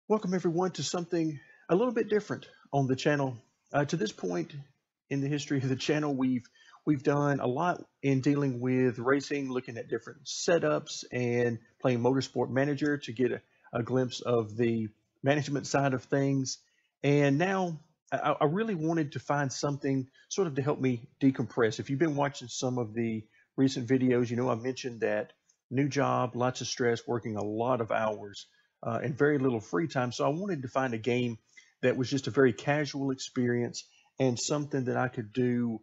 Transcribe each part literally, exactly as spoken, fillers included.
Welcome everyone to something a little bit different on the channel. Uh, to this point in the history of the channel, we've we've done a lot in dealing with racing, looking at different setups and playing Motorsport Manager to get a, a glimpse of the management side of things. And now I, I really wanted to find something sort of to help me decompress. If you've been watching some of the recent videos, you know I mentioned that new job, lots of stress, working a lot of hours uh, and very little free time. So I wanted to find a game that was just a very casual experience and something that I could do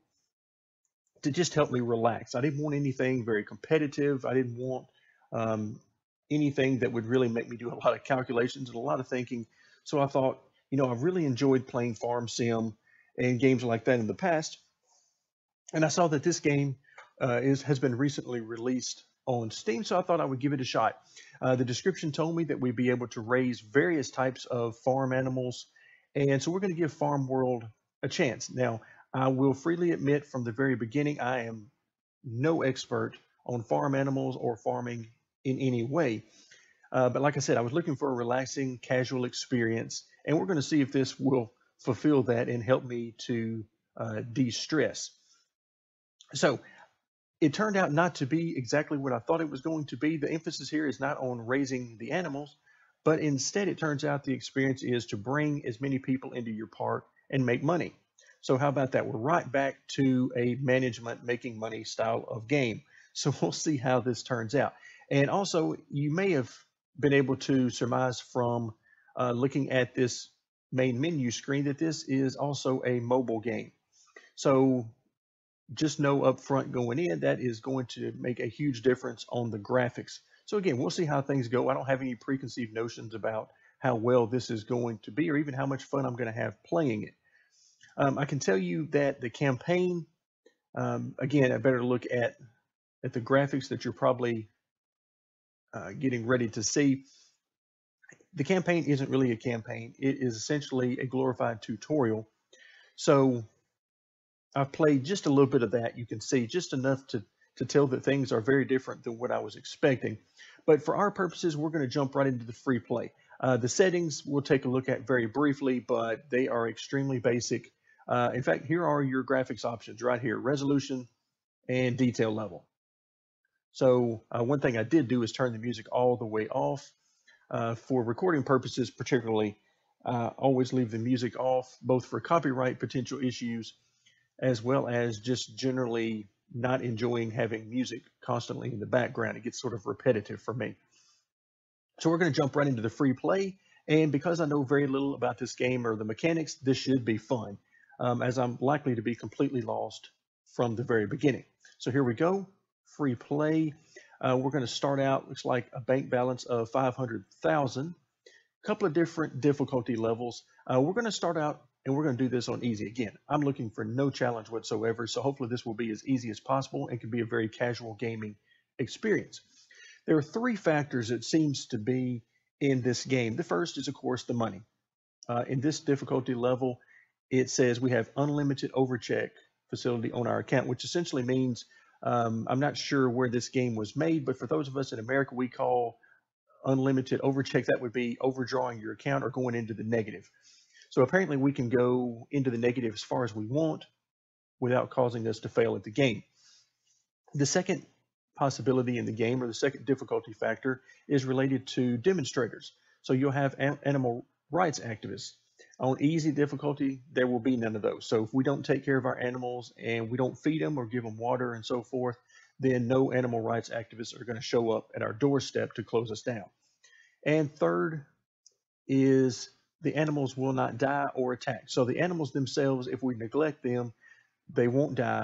to just help me relax. I didn't want anything very competitive. I didn't want um, anything that would really make me do a lot of calculations and a lot of thinking. So I thought, you know, I've really enjoyed playing Farm Sim and games like that in the past. And I saw that this game uh, is has been recently released on Steam, so I thought I would give it a shot. Uh, the description told me that we'd be able to raise various types of farm animals, and so we're going to give Farm World a chance. Now, I will freely admit from the very beginning, I am no expert on farm animals or farming in any way. Uh, but like I said, I was looking for a relaxing, casual experience, and we're going to see if this will fulfill that and help me to uh, de-stress. So it turned out not to be exactly what I thought it was going to be. The emphasis here is not on raising the animals, but instead it turns out the experience is to bring as many people into your park and make money. So how about that? We're right back to a management making money style of game. So we'll see how this turns out. And also, you may have been able to surmise from uh, looking at this main menu screen that this is also a mobile game. So just know up front going in that is going to make a huge difference on the graphics. So again, we'll see how things go. I don't have any preconceived notions about how well this is going to be or even how much fun I'm going to have playing it. Um, I can tell you that the campaign, um, again, I better look at at the graphics that you're probably uh, getting ready to see. The campaign isn't really a campaign. It is essentially a glorified tutorial. So I've played just a little bit of that. You can see just enough to, to tell that things are very different than what I was expecting. But for our purposes, we're going to jump right into the free play. Uh, the settings we'll take a look at very briefly, but they are extremely basic. Uh, in fact, here are your graphics options right here, resolution and detail level. So uh, one thing I did do is turn the music all the way off. Uh, for recording purposes particularly, uh, always leave the music off, both for copyright potential issues as well as just generally not enjoying having music constantly in the background. It gets sort of repetitive for me. So we're going to jump right into the free play. And because I know very little about this game or the mechanics, this should be fun, um, as I'm likely to be completely lost from the very beginning. So here we go, free play. Uh, we're going to start out, looks like a bank balance of five hundred thousand. A couple of different difficulty levels. Uh, we're going to start out and we're going to do this on easy. Again, I'm looking for no challenge whatsoever, so hopefully this will be as easy as possible and can be a very casual gaming experience. There are three factors it seems to be in this game. The first is, of course, the money. Uh, in this difficulty level, it says we have unlimited overcheck facility on our account, which essentially means um, I'm not sure where this game was made, but for those of us in America, we call unlimited overcheck, that would be overdrawing your account or going into the negative. So apparently we can go into the negative as far as we want without causing us to fail at the game. The second possibility in the game, or the second difficulty factor, is related to demonstrators. So you'll have animal rights activists. On easy difficulty, there will be none of those. So if we don't take care of our animals and we don't feed them or give them water and so forth, then no animal rights activists are going to show up at our doorstep to close us down. And third is the animals will not die or attack. So the animals themselves, if we neglect them, they won't die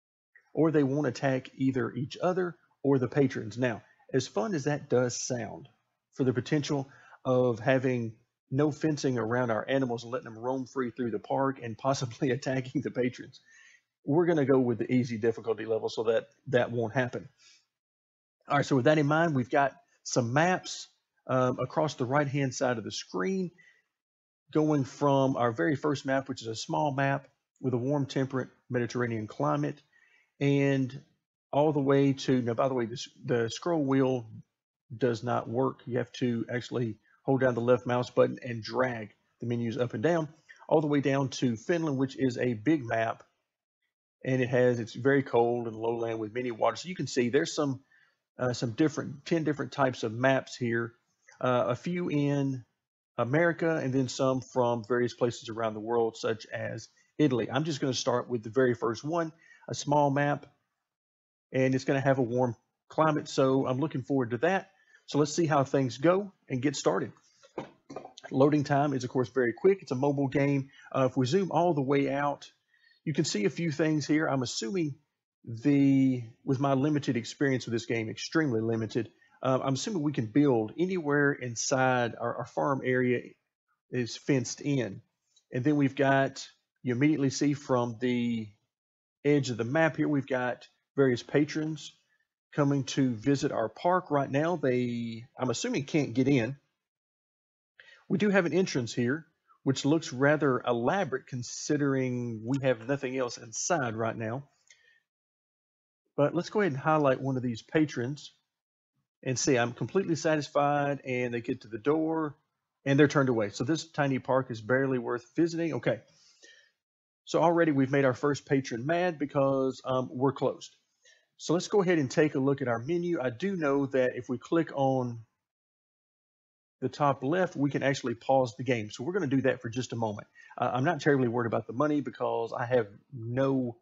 or they won't attack either each other or the patrons. Now, as fun as that does sound, for the potential of having no fencing around our animals and letting them roam free through the park and possibly attacking the patrons, we're going to go with the easy difficulty level so that that won't happen. All right, so with that in mind, we've got some maps um, across the right-hand side of the screen, going from our very first map, which is a small map with a warm, temperate Mediterranean climate, and all the way to, now, by the way, this, the scroll wheel does not work. You have to actually hold down the left mouse button and drag the menus up and down, all the way down to Finland, which is a big map. And it has, it's very cold and lowland with many waters. So you can see there's some, uh, some different, ten different types of maps here, uh, a few in America, and then some from various places around the world, such as Italy. I'm just going to start with the very first one, a small map, and it's going to have a warm climate. So I'm looking forward to that. So let's see how things go and get started. Loading time is, of course, very quick. It's a mobile game. Uh, if we zoom all the way out, you can see a few things here. I'm assuming the, with my limited experience with this game, extremely limited, uh, I'm assuming we can build anywhere inside our, our farm area is fenced in. And then we've got, you immediately see from the edge of the map here, we've got various patrons coming to visit our park. Right now, they, I'm assuming, can't get in. We do have an entrance here, which looks rather elaborate considering we have nothing else inside right now. But let's go ahead and highlight one of these patrons and see. I'm completely satisfied, and they get to the door and they're turned away. So this tiny park is barely worth visiting. Okay. So already we've made our first patron mad because um, we're closed. So let's go ahead and take a look at our menu. I do know that if we click on the top left, we can actually pause the game. So we're going to do that for just a moment. Uh, I'm not terribly worried about the money because I have no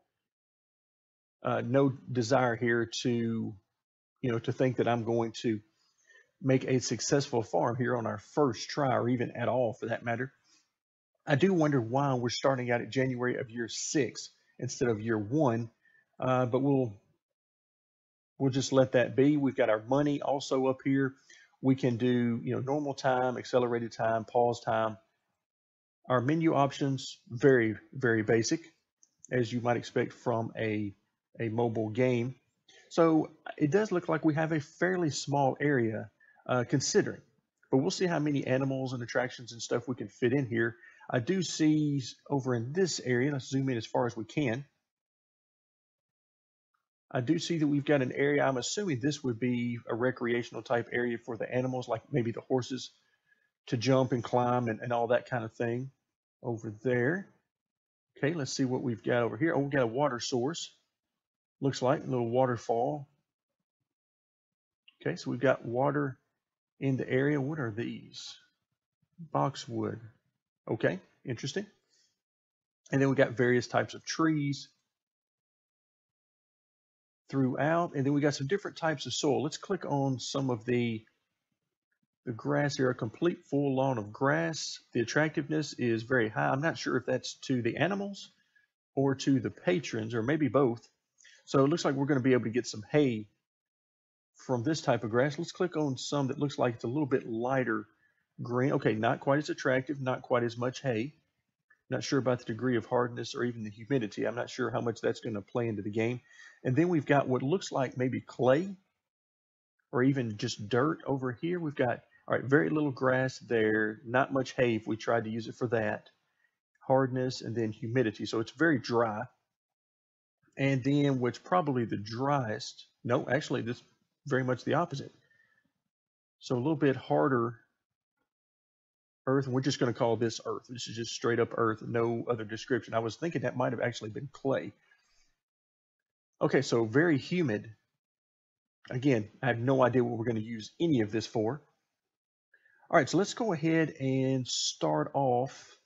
uh, no desire here to, you know, to think that I'm going to make a successful farm here on our first try, or even at all for that matter. I do wonder why we're starting out at January of year six instead of year one, uh, but we'll we'll just let that be. We've got our money also up here. We can do, you know, normal time, accelerated time, pause time. Our menu options, very, very basic, as you might expect from a, a mobile game. So it does look like we have a fairly small area uh, considering, but we'll see how many animals and attractions and stuff we can fit in here. I do see over in this area, let's zoom in as far as we can. I do see that we've got an area. I'm assuming this would be a recreational type area for the animals, like maybe the horses to jump and climb and, and all that kind of thing over there. Okay, let's see what we've got over here. Oh, we've got a water source. Looks like a little waterfall. Okay, so we've got water in the area. What are these? Boxwood. Okay, interesting. And then we got various types of trees throughout, and then we got some different types of soil. Let's click on some of the the grass here. A complete full lawn of grass. The attractiveness is very high. I'm not sure if that's to the animals or to the patrons, or maybe both. So it looks like we're going to be able to get some hay from this type of grass. Let's click on some that looks like it's a little bit lighter green. Okay, not quite as attractive, not quite as much hay. Not sure about the degree of hardness or even the humidity. I'm not sure how much that's going to play into the game. And then we've got what looks like maybe clay or even just dirt over here. We've got, all right, very little grass there, not much hay if we tried to use it for that. Hardness and then humidity. So it's very dry. And then what's probably the driest, no, actually this very much the opposite. So a little bit harder earth, and we're just going to call this earth. This is just straight up earth, no other description. I was thinking that might have actually been clay. Okay, so very humid. Again, I have no idea what we're going to use any of this for. All right, so let's go ahead and start off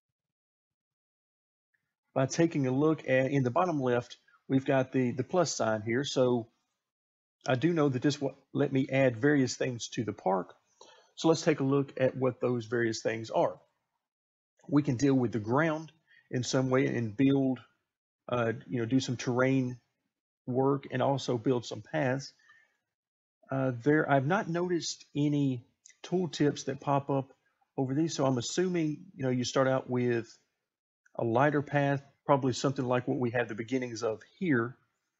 by taking a look at, in the bottom left, we've got the, the plus sign here. So I do know that this will let me add various things to the park. So let's take a look at what those various things are. We can deal with the ground in some way and build, uh, you know, do some terrain work and also build some paths. Uh, there, I've not noticed any tooltips that pop up over these, so I'm assuming, you know, you start out with a lighter path, probably something like what we have the beginnings of here,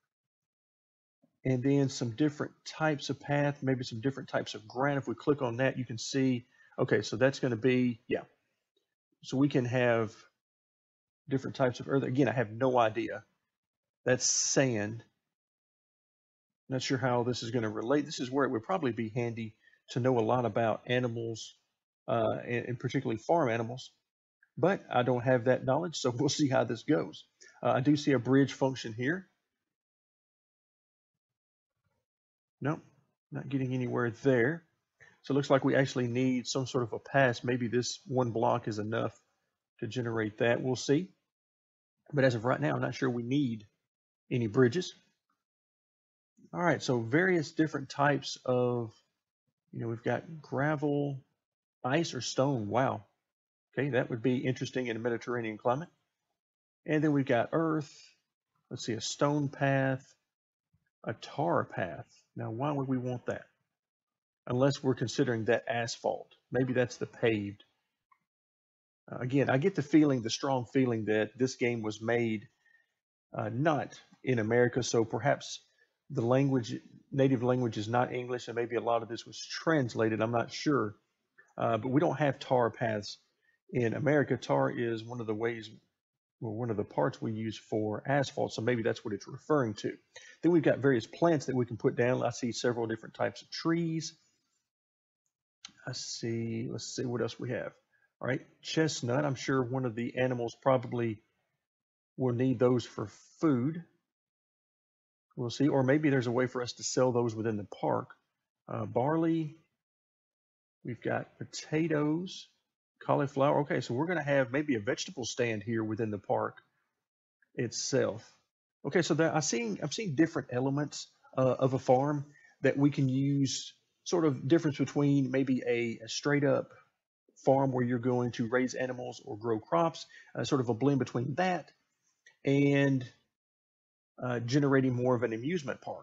and then some different types of path, maybe some different types of ground. If we click on that, you can see, okay, so that's going to be, yeah. So we can have different types of earth. Again, I have no idea. That's sand. Not sure how this is going to relate. This is where it would probably be handy to know a lot about animals uh, and, and particularly farm animals. But I don't have that knowledge, so we'll see how this goes. Uh, I do see a bridge function here. Nope, not getting anywhere there. So it looks like we actually need some sort of a pass. Maybe this one block is enough to generate that. We'll see. But as of right now, I'm not sure we need any bridges. All right, so various different types of, you know, we've got gravel, ice, or stone. Wow. Okay, that would be interesting in a Mediterranean climate. And then we've got earth. Let's see, a stone path, a tar path. Now, why would we want that? Unless we're considering that asphalt. Maybe that's the paved. Uh, again, I get the feeling, the strong feeling that this game was made uh, not in America, so perhaps the language, native language is not English, and maybe a lot of this was translated. I'm not sure. Uh, but we don't have tar paths in America. Tar is one of the ways, well, one of the parts we use for asphalt, so maybe that's what it's referring to. Then we've got various plants that we can put down. I see several different types of trees. I see, let's see what else we have. All right, chestnut. I'm sure one of the animals probably will need those for food. We'll see, or maybe there's a way for us to sell those within the park. Uh, barley. We've got potatoes, cauliflower. Okay, so we're going to have maybe a vegetable stand here within the park itself. Okay, so there, I seen I'm seeing different elements uh, of a farm that we can use. Sort of difference between maybe a, a straight up farm where you're going to raise animals or grow crops, uh, sort of a blend between that and uh, generating more of an amusement park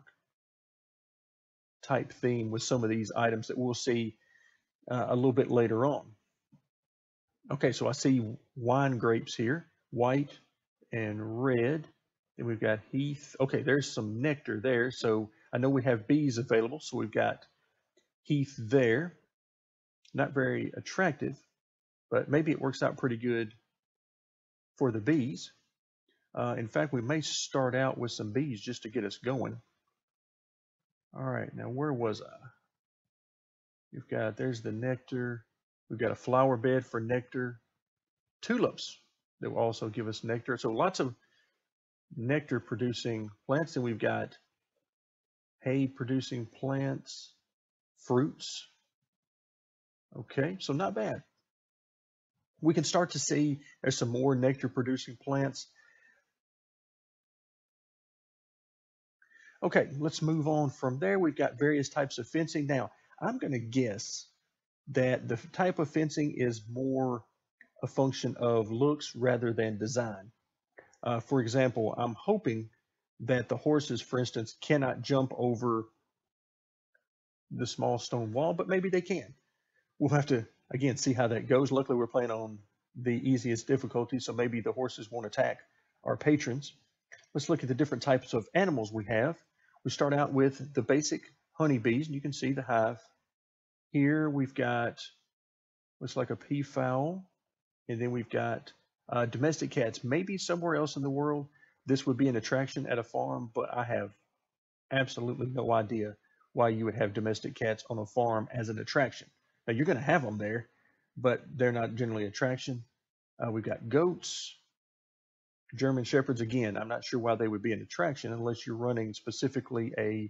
type theme with some of these items that we'll see uh, a little bit later on. Okay, so I see wine grapes here, white and red. Then we've got heath. Okay, there's some nectar there. So I know we have bees available. So we've got heath there. Not very attractive, but maybe it works out pretty good for the bees. Uh, in fact, we may start out with some bees just to get us going. All right, now where was I? We've got, there's the nectar. We've got a flower bed for nectar. Tulips that will also give us nectar. So lots of nectar producing plants. And we've got hay producing plants, fruits. Okay, so not bad. We can start to see there's some more nectar producing plants. Okay, let's move on from there. We've got various types of fencing. Now, I'm going to guess that the type of fencing is more a function of looks rather than design. Uh, for example, I'm hoping that the horses, for instance, cannot jump over the small stone wall, but maybe they can. We'll have to, again, see how that goes. Luckily, we're playing on the easiest difficulty, so maybe the horses won't attack our patrons. Let's look at the different types of animals we have. We start out with the basic honeybees, and you can see the hive. Here we've got, looks like a peafowl, and then we've got uh, domestic cats. Maybe somewhere else in the world this would be an attraction at a farm, but I have absolutely no idea why you would have domestic cats on a farm as an attraction. Now you're going to have them there, but they're not generally attraction. Uh, we've got goats, German shepherds. Again, I'm not sure why they would be an attraction unless you're running specifically a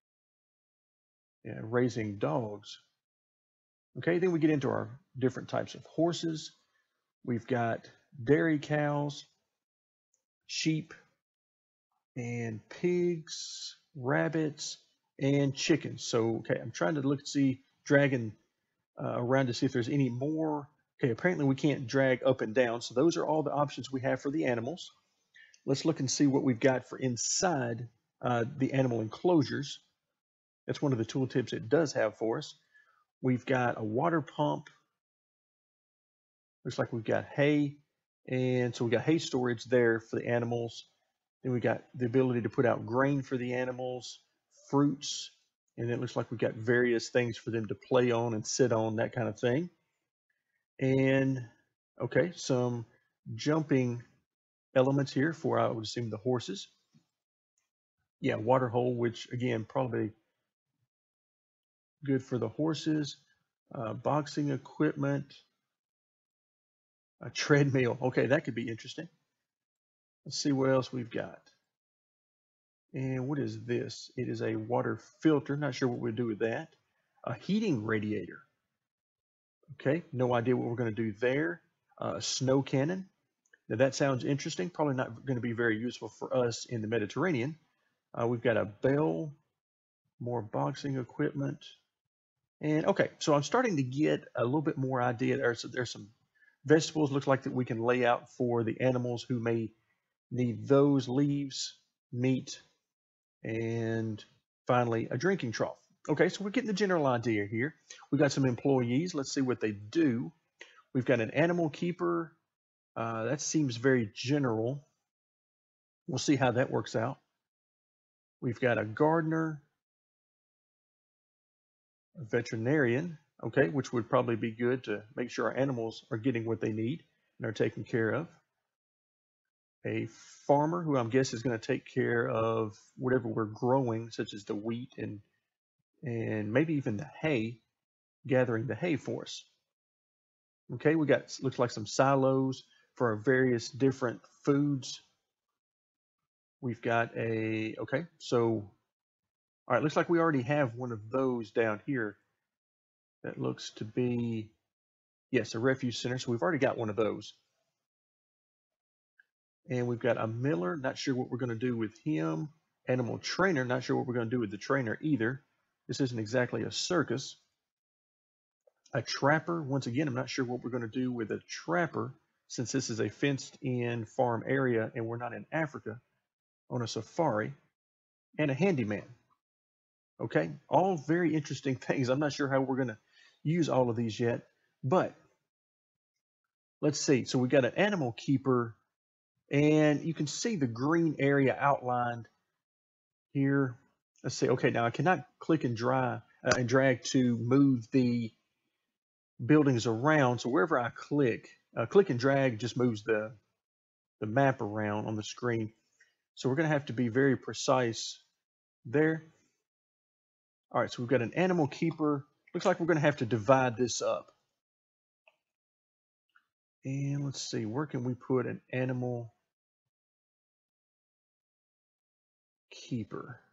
yeah, raising dogs. Okay, then we get into our different types of horses. We've got dairy cows, sheep, and pigs, rabbits, and chickens. So, okay, I'm trying to look to see, dragging uh, around to see if there's any more. Okay, apparently we can't drag up and down. So those are all the options we have for the animals. Let's look and see what we've got for inside uh, the animal enclosures. That's one of the tooltips it does have for us. We've got a water pump. Looks like we've got hay. And so we've got hay storage there for the animals. Then we got the ability to put out grain for the animals, fruits, and it looks like we've got various things for them to play on and sit on, that kind of thing. And okay, some jumping elements here for, I would assume, the horses. Yeah, water hole, which again, probably good for the horses. Uh, boxing equipment, a treadmill. Okay, that could be interesting. Let's see what else we've got. And what is this? It is a water filter. Not sure what we'll do with that. A heating radiator. Okay, no idea what we're going to do there. Uh, snow cannon. Now that sounds interesting. Probably not going to be very useful for us in the Mediterranean. Uh, we've got a bell, more boxing equipment. And okay, so I'm starting to get a little bit more idea. There's, there's some vegetables, looks like that we can lay out for the animals who may need those, leaves, meat, and finally a drinking trough. Okay, so we're getting the general idea here. We've got some employees. Let's see what they do. We've got an animal keeper. Uh, that seems very general. We'll see how that works out. We've got a gardener, a veterinarian, okay, which would probably be good to make sure our animals are getting what they need and are taken care of. A farmer who I'm guessing is going to take care of whatever we're growing, such as the wheat and and maybe even the hay, gathering the hay for us. Okay, we got, looks like some silos for our various different foods. We've got a, okay, so, all right, looks like we already have one of those down here. That looks to be, yes, a refuge center. So we've already got one of those. And we've got a miller, not sure what we're going to do with him. Animal trainer, not sure what we're going to do with the trainer either. This isn't exactly a circus. A trapper, once again, I'm not sure what we're going to do with a trapper since this is a fenced in farm area and we're not in Africa on a safari. And a handyman. Okay, all very interesting things. I'm not sure how we're going to use all of these yet, but let's see. So we got an animal keeper, and you can see the green area outlined here. Let's see. Okay, now I cannot click and dry uh, and drag to move the buildings around. So wherever I click, uh, click and drag just moves the the map around on the screen. So we're going to have to be very precise there. All right, so we've got an animal keeper. Looks like we're going to have to divide this up. And let's see, where can we put an animal keeper?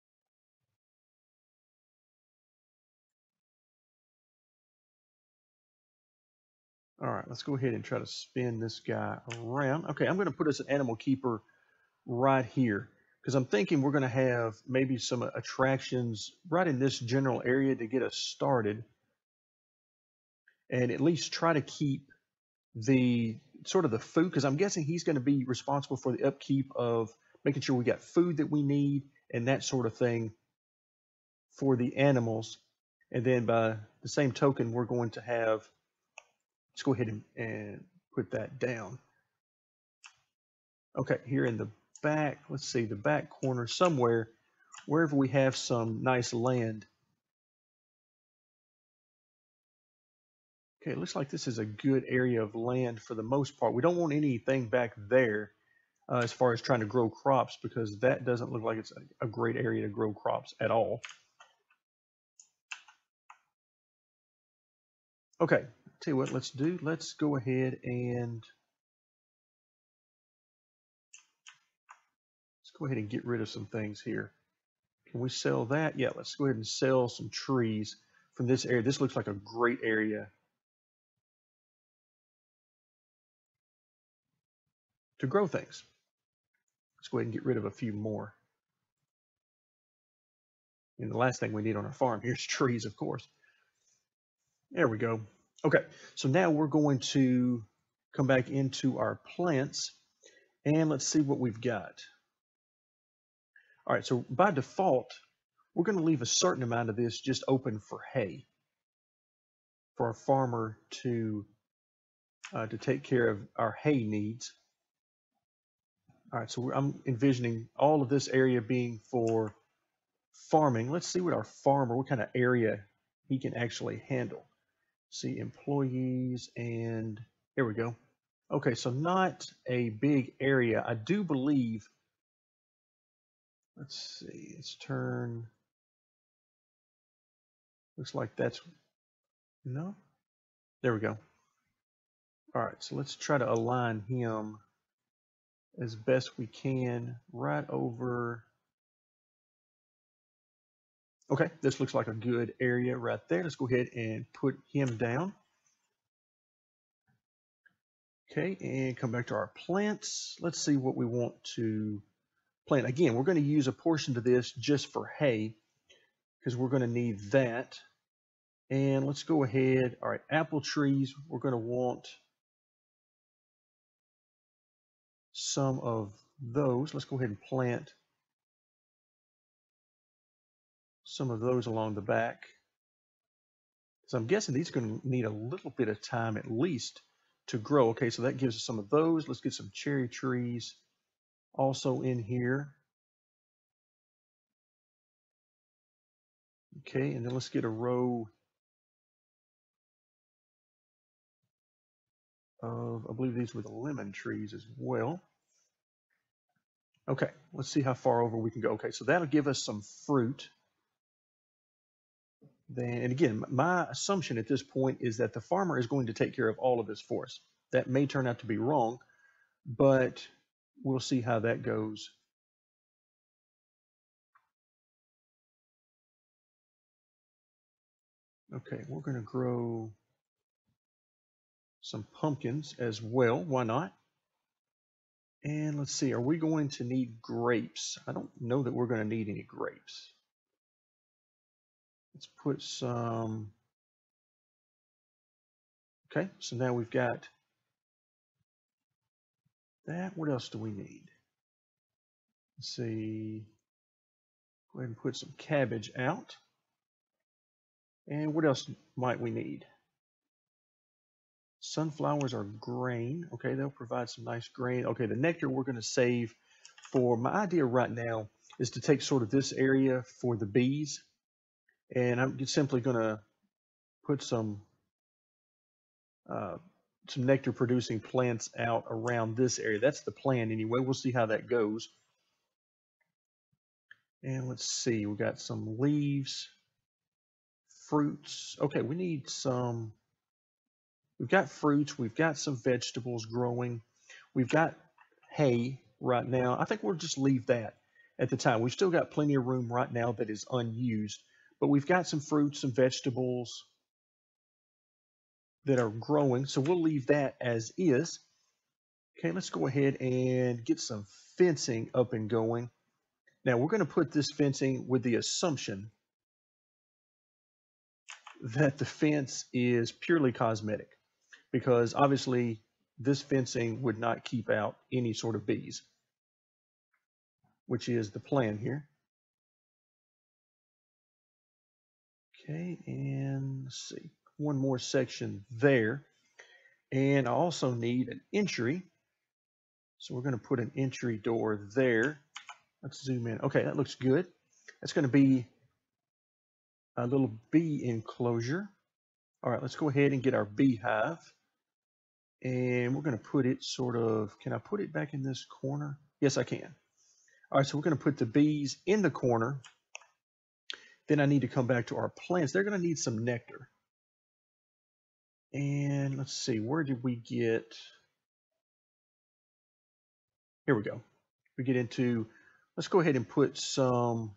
All right, let's go ahead and try to spin this guy around. Okay, I'm going to put us an animal keeper right here because I'm thinking we're going to have maybe some attractions right in this general area to get us started and at least try to keep the sort of the food, because I'm guessing he's going to be responsible for the upkeep of making sure we got food that we need and that sort of thing for the animals. And then by the same token, we're going to have, let's go ahead and, and put that down. Okay, here in the back, let's see, the back corner somewhere, wherever we have some nice land. Okay, it looks like this is a good area of land for the most part. We don't want anything back there uh, as far as trying to grow crops, because that doesn't look like it's a, a great area to grow crops at all. Okay, tell you what, let's do, let's go ahead and let's go ahead and get rid of some things here. Can we sell that? Yeah, let's go ahead and sell some trees from this area. This looks like a great area to grow things. Let's go ahead and get rid of a few more. And the last thing we need on our farm here is trees, of course. There we go. Okay, so now we're going to come back into our plants and let's see what we've got. All right, so by default, we're going to leave a certain amount of this just open for hay for our farmer to uh, to take care of our hay needs. All right, so I'm envisioning all of this area being for farming. Let's see what our farmer, what kind of area he can actually handle. See employees, and there we go. Okay, so not a big area. I do believe, let's see, let's turn, looks like that's No, there we go. All right, so let's try to align him as best we can right over. Okay, this looks like a good area right there. Let's go ahead and put him down. Okay, and come back to our plants. Let's see what we want to plant. Again, we're going to use a portion of this just for hay because we're going to need that. And let's go ahead. All right, apple trees, we're going to want some of those. Let's go ahead and plant some of those along the back. So I'm guessing these are going to need a little bit of time at least to grow. Okay, so that gives us some of those. Let's get some cherry trees also in here. Okay, and then let's get a row of, I believe these were the lemon trees as well. Okay, let's see how far over we can go. Okay, so that'll give us some fruit. Then, and again, my assumption at this point is that the farmer is going to take care of all of this for us. That may turn out to be wrong, but we'll see how that goes. Okay, we're going to grow some pumpkins as well. Why not? And let's see, are we going to need grapes? I don't know that we're going to need any grapes. Let's put some. Okay, so now we've got that. What else do we need? Let's see. Go ahead and put some cabbage out. And what else might we need? Sunflowers are grain. Okay, they'll provide some nice grain. Okay, the nectar we're going to save for. My idea right now is to take sort of this area for the bees. And I'm just simply going to put some uh, some nectar producing plants out around this area. That's the plan anyway. We'll see how that goes. And let's see, we got some leaves, fruits. Okay, we need some. We've got fruits, we've got some vegetables growing, we've got hay right now. I think we'll just leave that at the time. We've still got plenty of room right now that is unused, but we've got some fruits, some vegetables that are growing, so we'll leave that as is. Okay, let's go ahead and get some fencing up and going. Now we're going to put this fencing with the assumption that the fence is purely cosmetic, because obviously this fencing would not keep out any sort of bees, which is the plan here. Okay, and let's see, one more section there. And I also need an entry. So we're going to put an entry door there. Let's zoom in. Okay, that looks good. That's going to be a little bee enclosure. All right, let's go ahead and get our beehive. And we're going to put it sort of, can I put it back in this corner? Yes, I can. All right, so we're going to put the bees in the corner. Then I need to come back to our plants. They're going to need some nectar. And let's see, where did we get? Here we go. We get into, let's go ahead and put some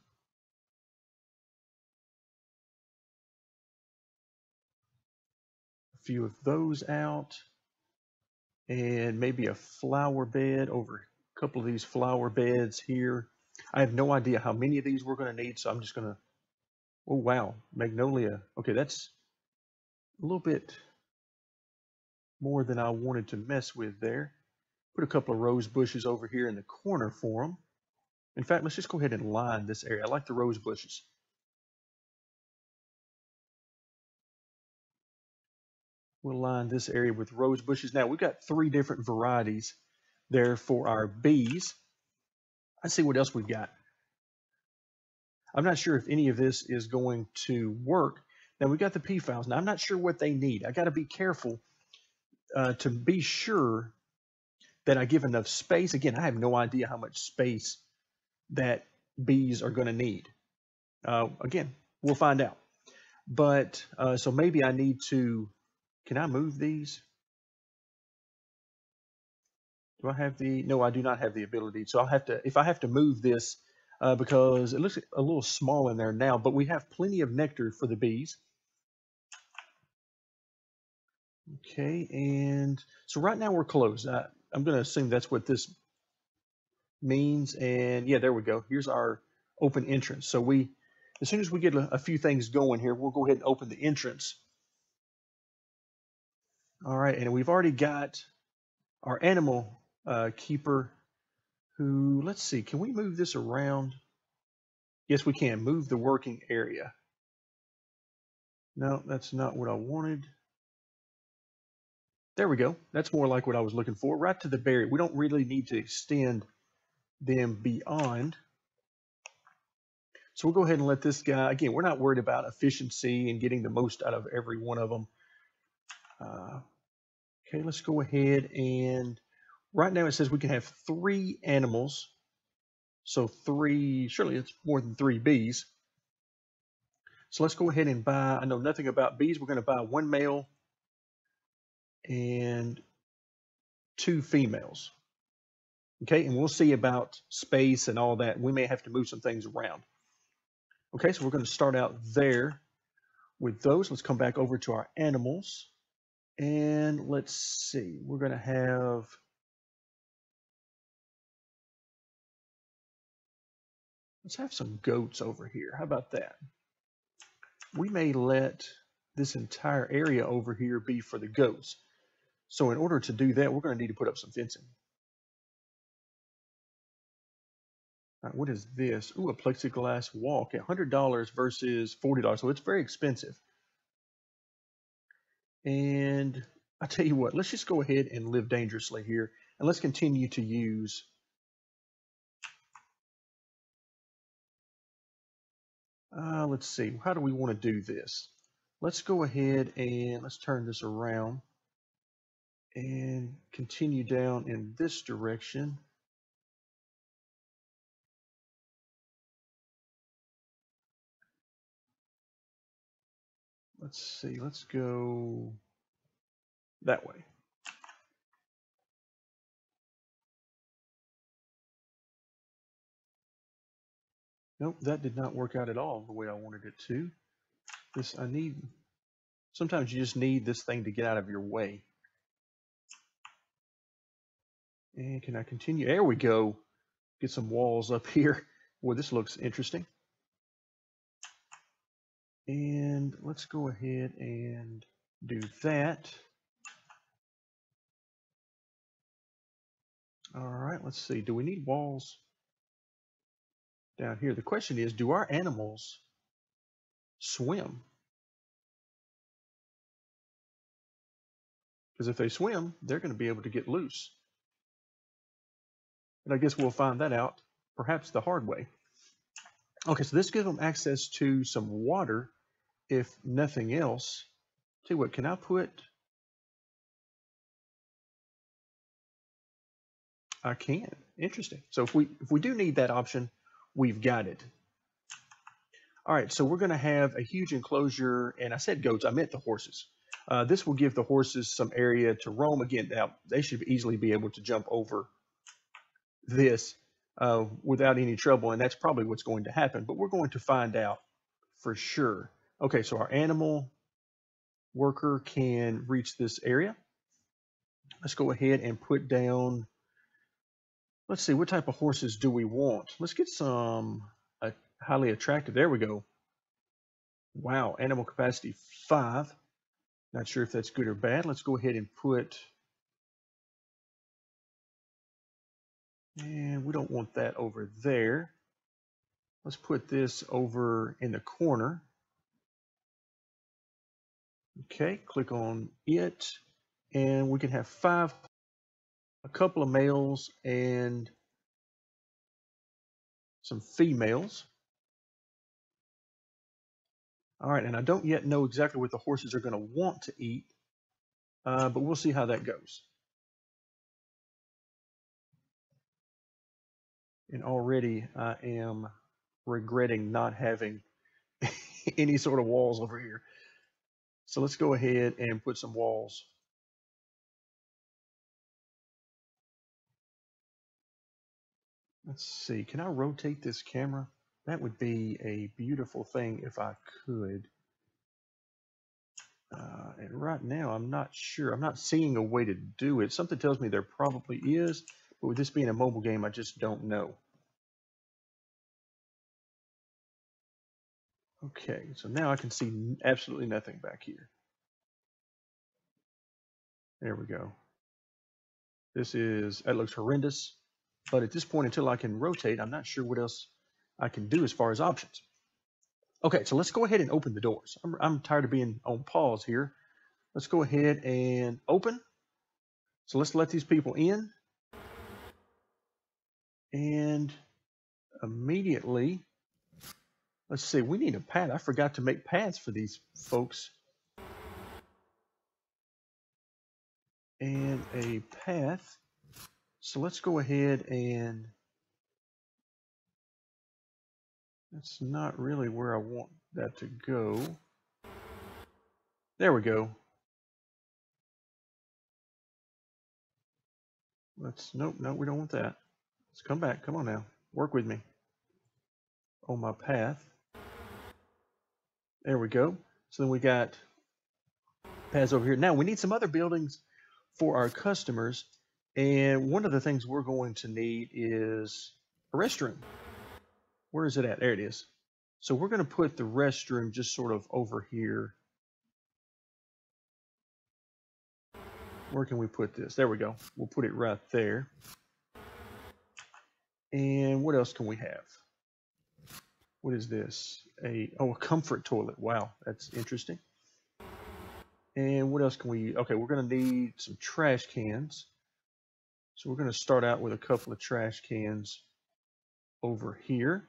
a few of those out. And maybe a flower bed over a couple of these flower beds here. I have no idea how many of these we're going to need, so I'm just going to, oh wow, magnolia. Okay, that's a little bit more than I wanted to mess with there. Put a couple of rose bushes over here in the corner for them. In fact, let's just go ahead and line this area. I like the rose bushes. We'll line this area with rose bushes. Now we've got three different varieties there for our bees. Let's see what else we've got. I'm not sure if any of this is going to work. Now we've got the pea files. Now I'm not sure what they need. I got to be careful uh, to be sure that I give enough space. Again, I have no idea how much space that bees are going to need. Uh, again, we'll find out. But uh, so maybe I need to, can I move these? Do I have the, no, I do not have the ability. So I'll have to, if I have to move this, uh, because it looks a little small in there now, but we have plenty of nectar for the bees. Okay, and so right now we're closed. I, I'm going to assume that's what this means. And yeah, there we go. Here's our open entrance. So we, as soon as we get a, a few things going here, we'll go ahead and open the entrance. All right, and we've already got our animal uh, keeper who, let's see, can we move this around? Yes, we can. Move the working area. No, that's not what I wanted. There we go. That's more like what I was looking for. Right to the berry. We don't really need to extend them beyond. So we'll go ahead and let this guy, again, we're not worried about efficiency and getting the most out of every one of them. Uh, okay, let's go ahead and right now it says we can have three animals. So three, surely it's more than three bees. So let's go ahead and buy, I know nothing about bees. We're going to buy one male and two females. Okay, and we'll see about space and all that. We may have to move some things around. Okay, so we're going to start out there with those. Let's come back over to our animals. And let's see, we're going to have, let's have some goats over here. How about that? We may let this entire area over here be for the goats. So in order to do that, we're going to need to put up some fencing. All right, what is this? Ooh, a plexiglass wall. Okay, one hundred dollars versus forty dollars. So it's very expensive. And I tell you what, let's just go ahead and live dangerously here. And let's continue to use Uh, let's see, how do we want to do this? Let's go ahead and let's turn this around and continue down in this direction. Let's see, let's go that way. Nope, that did not work out at all the way I wanted it to. This, I need, sometimes you just need this thing to get out of your way. And can I continue? There we go. Get some walls up here. Boy, this looks interesting. And let's go ahead and do that. All right, let's see. Do we need walls down here? The question is, do our animals swim? Because if they swim, they're going to be able to get loose. And I guess we'll find that out perhaps the hard way. Okay, so this gives them access to some water, if nothing else. Tell you what, can I put, I can. Interesting. So if we if we do need that option, we've got it. All right, so we're going to have a huge enclosure, and I said goats, I meant the horses. Uh, this will give the horses some area to roam. Again, now they should easily be able to jump over this uh, without any trouble, and that's probably what's going to happen, but we're going to find out for sure. Okay, so our animal worker can reach this area. Let's go ahead and put down, let's see, what type of horses do we want? Let's get some uh, highly attractive. There we go. Wow, animal capacity five. Not sure if that's good or bad. Let's go ahead and put, and we don't want that over there. Let's put this over in the corner. Okay, click on it, and we can have five, a couple of males and some females. All right, and I don't yet know exactly what the horses are going to want to eat, uh, but we'll see how that goes. And already I am regretting not having any sort of walls over here. So let's go ahead and put some walls. Let's see, can I rotate this camera? That would be a beautiful thing if I could. Uh, and right now, I'm not sure. I'm not seeing a way to do it. Something tells me there probably is, but with this being a mobile game, I just don't know. Okay, so now I can see absolutely nothing back here. There we go. This is, that looks horrendous. But at this point, until I can rotate, I'm not sure what else I can do as far as options. Okay, so let's go ahead and open the doors. I'm, I'm tired of being on pause here. Let's go ahead and open. So let's let these people in. And immediately, let's see, we need a path. I forgot to make paths for these folks. And a path. So let's go ahead and, that's not really where I want that to go. There we go. Let's, nope, no, we don't want that. Let's come back. Come on now. Work with me. On my path. There we go. So then we got paths over here. Now we need some other buildings for our customers. And one of the things we're going to need is a restroom. Where is it at? There it is. So we're going to put the restroom just sort of over here. Where can we put this? There we go. We'll put it right there. And what else can we have? What is this? A oh, a comfort toilet. Wow, that's interesting. And what else can we? Okay, we're going to need some trash cans. So we're going to start out with a couple of trash cans over here.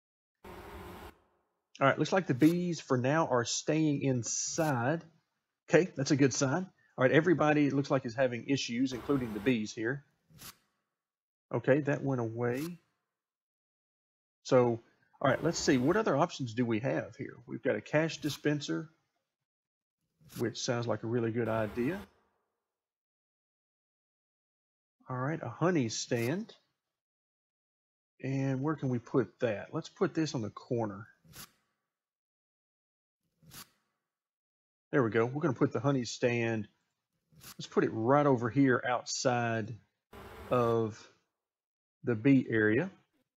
All right, looks like the bees for now are staying inside. Okay, that's a good sign. All right, everybody, it looks like, is having issues, including the bees here. Okay, that went away. So, all right, let's see. What other options do we have here? We've got a cash dispenser, which sounds like a really good idea. All right, a honey stand. And where can we put that? Let's put this on the corner. There we go. We're going to put the honey stand. Let's put it right over here outside of the bee area.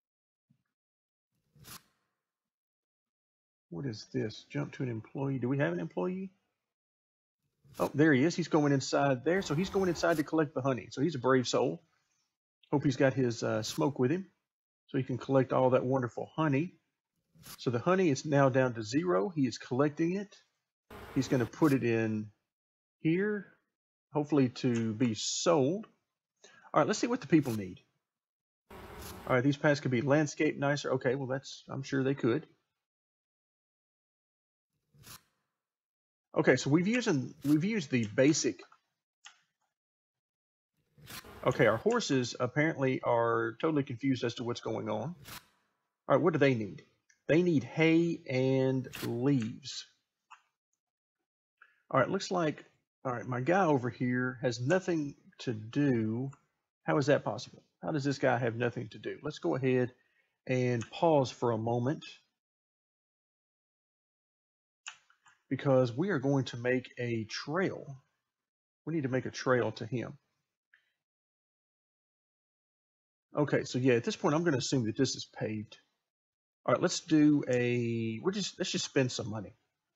What is this? Jump to an employee. Do we have an employee? Oh, there he is. He's going inside there. So he's going inside to collect the honey. So he's a brave soul. Hope he's got his uh, smoke with him so he can collect all that wonderful honey. So the honey is now down to zero. He is collecting it. He's going to put it in here, hopefully to be sold. All right, let's see what the people need. All right, these paths could be landscape nicer. Okay, well, that's, I'm sure they could. Okay, so we've used, we've used the basic. Okay, our horses apparently are totally confused as to what's going on. All right, what do they need? They need hay and leaves. All right, looks like, all right, my guy over here has nothing to do. How is that possible? How does this guy have nothing to do? Let's go ahead and pause for a moment because we are going to make a trail. We need to make a trail to him. Okay, so yeah, at this point, I'm going to assume that this is paved. All right, let's do a, we're just, let's just spend some money.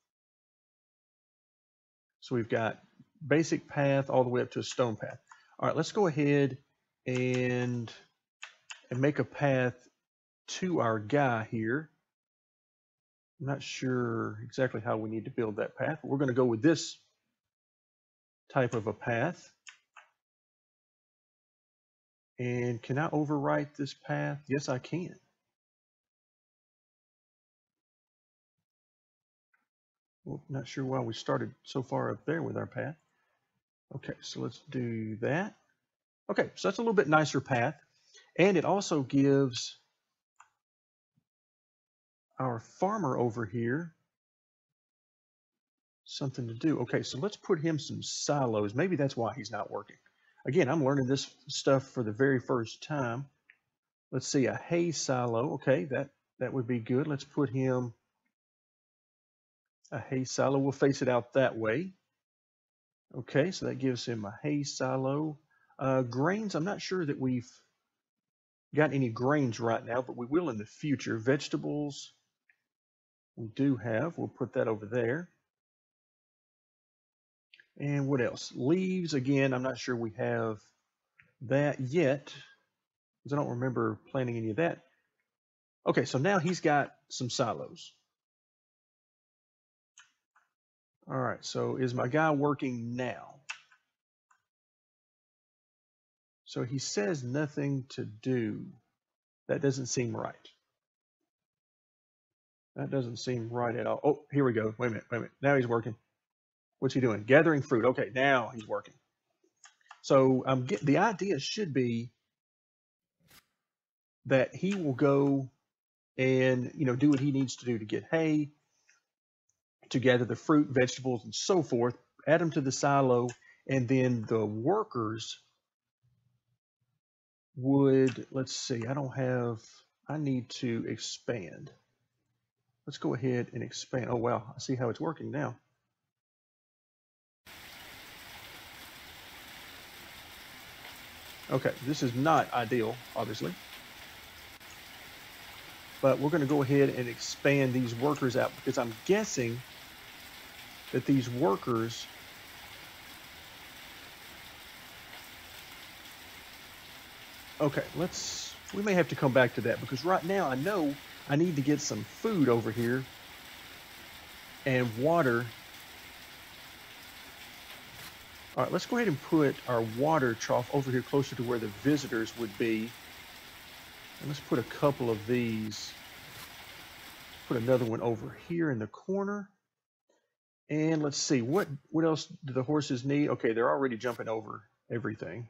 So we've got basic path all the way up to a stone path. All right, let's go ahead and, and make a path to our guy here. I'm not sure exactly how we need to build that path, but we're going to go with this type of a path. And can I overwrite this path? Yes, I can. Well, not sure why we started so far up there with our path. Okay, so let's do that. Okay, so that's a little bit nicer path. And it also gives our farmer over here something to do. Okay, so let's put him some silos. Maybe that's why he's not working. Again, I'm learning this stuff for the very first time. Let's see, a hay silo. Okay, that, that would be good. Let's put him a hay silo. We'll face it out that way. Okay, so that gives him a hay silo. Uh, grains, I'm not sure that we've got any grains right now, but we will in the future. Vegetables, we do have. We'll put that over there. And what else? Leaves, again, I'm not sure we have that yet, because I don't remember planning any of that. Okay, so now he's got some silos. All right, so is my guy working now? So he says nothing to do. That doesn't seem right. That doesn't seem right at all. Oh, here we go. Wait a minute, wait a minute. Now he's working. What's he doing? Gathering fruit. Okay, now he's working. So um, get, the idea should be that he will go and, you know, do what he needs to do to get hay, to gather the fruit, vegetables, and so forth, add them to the silo, and then the workers would, let's see, I don't have, I need to expand. Let's go ahead and expand. Oh, wow, I see how it's working now. Okay, this is not ideal, obviously. But we're going to go ahead and expand these workers out, because I'm guessing that these workers okay, let's, we may have to come back to that, because right now I know I need to get some food over here and water. All right, let's go ahead and put our water trough over here closer to where the visitors would be. And let's put a couple of these. Put another one over here in the corner. And let's see, what, what else do the horses need? Okay, they're already jumping over everything.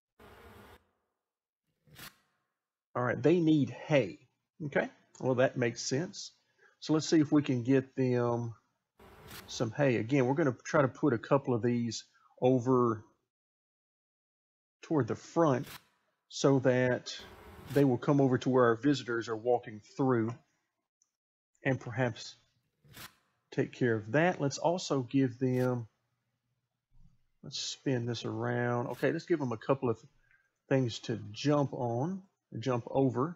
All right, they need hay. Okay, well, that makes sense. So let's see if we can get them some hay. Again, we're going to try to put a couple of these over toward the front so that they will come over to where our visitors are walking through and perhaps take care of that. Let's also give them, let's spin this around. Okay, let's give them a couple of things to jump on, jump over.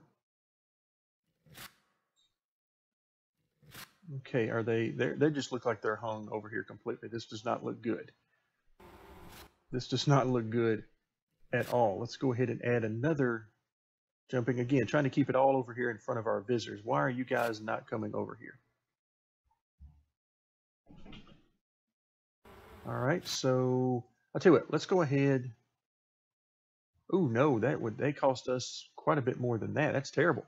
Okay, are they, they just look like they're hung over here completely. This does not look good. This does not look good at all. Let's go ahead and add another jumping again, trying to keep it all over here in front of our visitors. Why are you guys not coming over here? All right, so I'll tell you what, let's go ahead. Oh no, that would, they cost us quite a bit more than that. That's terrible.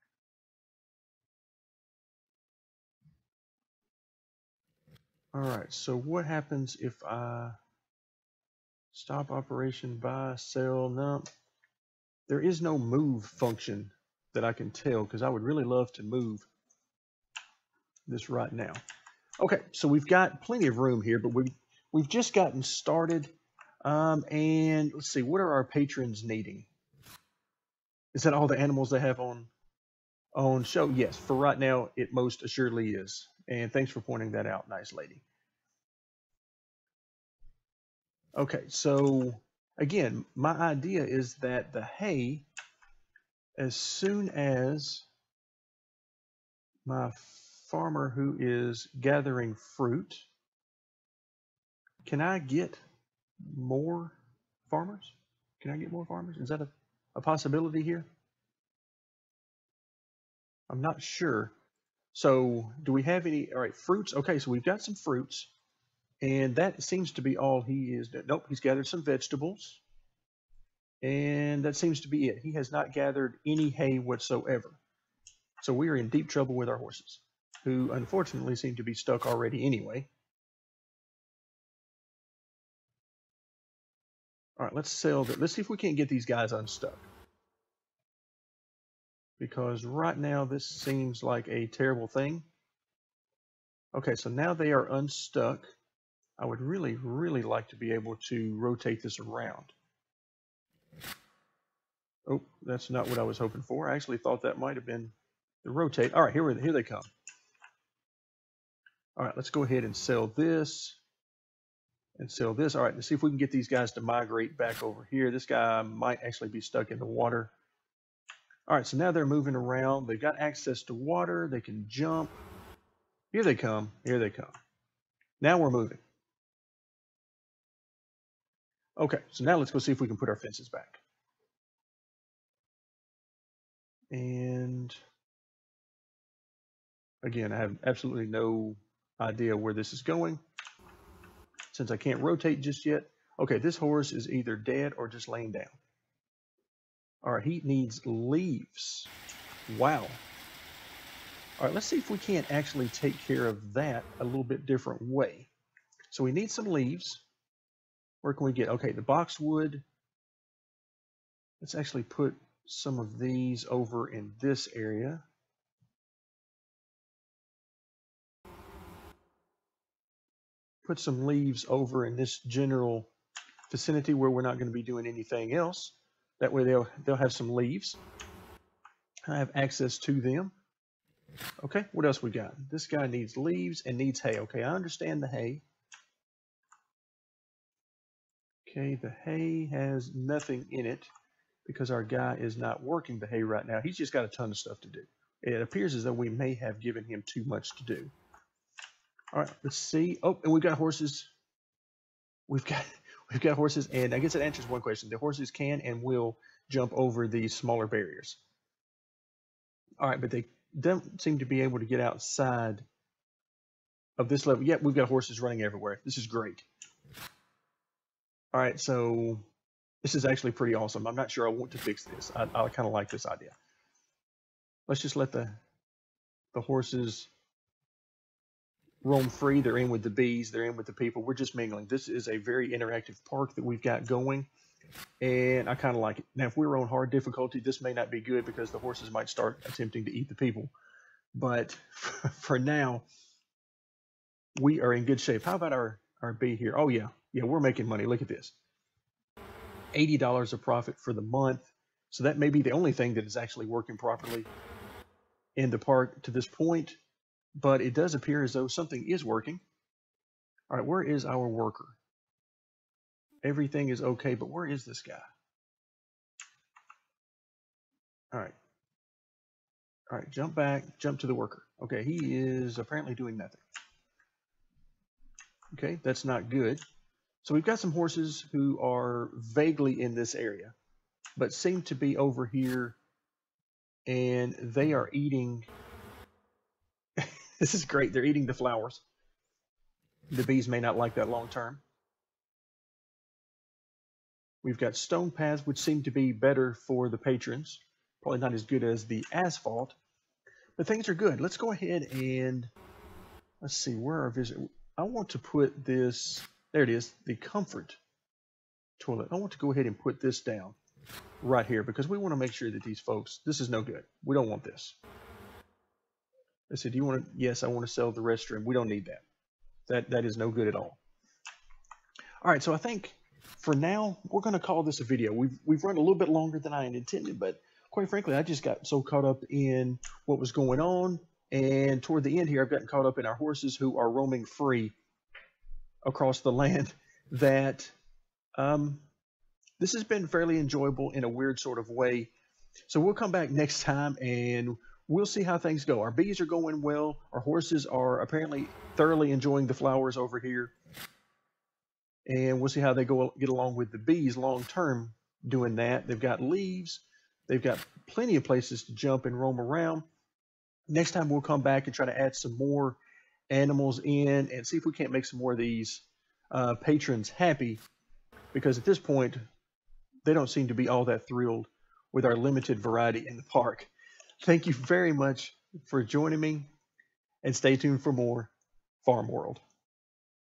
All right, so what happens if I stop operation, buy, sell? No, there is no move function that I can tell, because I would really love to move this right now. Okay, so we've got plenty of room here, but we've, we've just gotten started. Um, and let's see, what are our patrons needing? Is that all the animals they have on, on show? Yes, for right now, it most assuredly is. And thanks for pointing that out, nice lady. Okay, so again, my idea is that the hay, as soon as my farmer who is gathering fruit, can I get more farmers? Can I get more farmers? Is that a, a possibility here? I'm not sure. So do we have any, all right, fruits? Okay, so we've got some fruits, and that seems to be all he is doing. Nope, he's gathered some vegetables, and that seems to be it. He has not gathered any hay whatsoever. So we are in deep trouble with our horses, who unfortunately seem to be stuck already anyway. All right, let's sell that. Let's see if we can't get these guys unstuck. Because right now this seems like a terrible thing. Okay, so now they are unstuck. I would really, really like to be able to rotate this around. Oh, that's not what I was hoping for. I actually thought that might have been the rotate. All right, here, here they come. All right, let's go ahead and sell this and sell this. All right, let's see if we can get these guys to migrate back over here. This guy might actually be stuck in the water. All right, so now they're moving around. They've got access to water. They can jump. Here they come. Here they come. Now we're moving. Okay, so now let's go see if we can put our fences back. And again, I have absolutely no idea where this is going since I can't rotate just yet. Okay, this horse is either dead or just laying down. All right, he needs leaves. Wow. All right, let's see if we can't actually take care of that a little bit different way. So we need some leaves. Where can we get? Okay, the boxwood. Let's actually put some of these over in this area. Put some leaves over in this general vicinity where we're not going to be doing anything else. That way they'll they'll have some leaves. I have access to them. Okay, what else we got? This guy needs leaves and needs hay. Okay, I understand the hay. Okay, the hay has nothing in it because our guy is not working the hay right now. He's just got a ton of stuff to do. It appears as though we may have given him too much to do. All right, let's see. Oh, and we've got horses. We've got we've got horses, and I guess it answers one question. The horses can and will jump over these smaller barriers. All right, but they don't seem to be able to get outside of this level. Yet we've got horses running everywhere. This is great. All right, so this is actually pretty awesome. I'm not sure I want to fix this. I, I kind of like this idea. Let's just let the the horses roam free. They're in with the bees. They're in with the people. We're just mingling. This is a very interactive park that we've got going, and I kind of like it. Now, if we were on hard difficulty, this may not be good because the horses might start attempting to eat the people. But for now, we are in good shape. How about our, our bee here? Oh, yeah. Yeah, we're making money. Look at this. eighty dollars a profit for the month. So that may be the only thing that is actually working properly in the park to this point. But it does appear as though something is working. All right, where is our worker? Everything is okay, but where is this guy? All right. All right, jump back, jump to the worker. Okay, he is apparently doing nothing. Okay, that's not good. So we've got some horses who are vaguely in this area, but seem to be over here, and they are eating. This is great. They're eating the flowers. The bees may not like that long term. We've got stone paths, which seem to be better for the patrons. Probably not as good as the asphalt, but things are good. Let's go ahead and let's see where our visit. I want to put this. There it is, the comfort toilet. I want to go ahead and put this down right here because we want to make sure that these folks. This is no good. We don't want this. They said, "Do you want to?" Yes, I want to sell the restroom. We don't need that. That that is no good at all. All right, so I think for now we're going to call this a video. We've we've run a little bit longer than I had intended, but quite frankly, I just got so caught up in what was going on, and toward the end here, I've gotten caught up in our horses who are roaming free across the land. That um, this has been fairly enjoyable in a weird sort of way. So we'll come back next time and we'll see how things go. Our bees are going well. Our horses are apparently thoroughly enjoying the flowers over here. And we'll see how they go get along with the bees long term doing that. They've got leaves. They've got plenty of places to jump and roam around. Next time we'll come back and try to add some more animals in and see if we can't make some more of these uh, patrons happy. Because at this point, they don't seem to be all that thrilled with our limited variety in the park. Thank you very much for joining me, and stay tuned for more Farm World.